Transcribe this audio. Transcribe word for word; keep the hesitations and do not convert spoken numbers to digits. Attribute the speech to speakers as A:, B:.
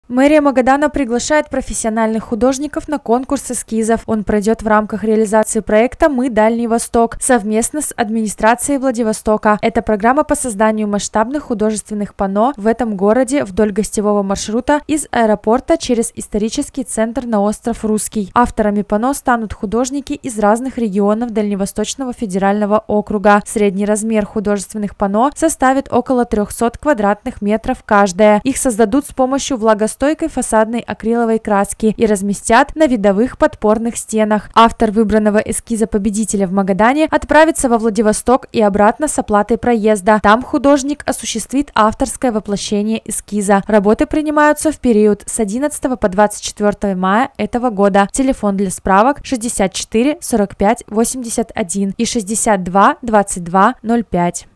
A: Мэрия Магадана приглашает профессиональных художников на конкурс эскизов. Он пройдет в рамках реализации проекта «Мы Дальний Восток» совместно с администрацией Владивостока. Это программа по созданию масштабных художественных панно в этом городе вдоль гостевого маршрута из аэропорта через исторический центр на остров Русский. Авторами панно станут художники из разных регионов Дальневосточного федерального округа. Средний размер художественных панно составит около трёхсот квадратных метров каждое. Их создадут с помощью влагостойкой стойкой фасадной акриловой краски и разместят на видовых подпорных стенах. Автор выбранного эскиза победителя в Магадане отправится во Владивосток и обратно с оплатой проезда. Там художник осуществит авторское воплощение эскиза. Работы принимаются в период с одиннадцатого по двадцать четвёртое мая этого года. Телефон для справок шестьдесят четыре сорок пять восемьдесят один и шестьдесят два двадцать два ноль пять.